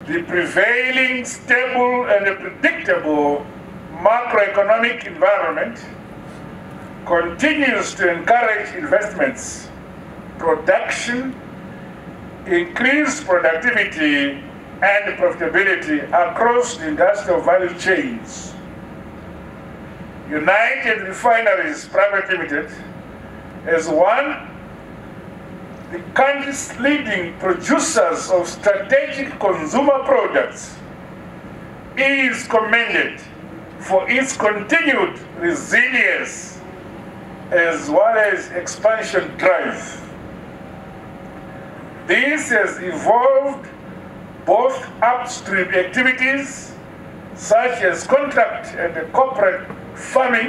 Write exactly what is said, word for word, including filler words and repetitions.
the prevailing stable and predictable macroeconomic environment continues to encourage investments, production, increased productivity and profitability across the industrial value chains. United Refineries Private Limited, as one the country's leading producers of strategic consumer products, is commended for its continued resilience as well as expansion drive. This has involved both upstream activities such as contract and corporate farming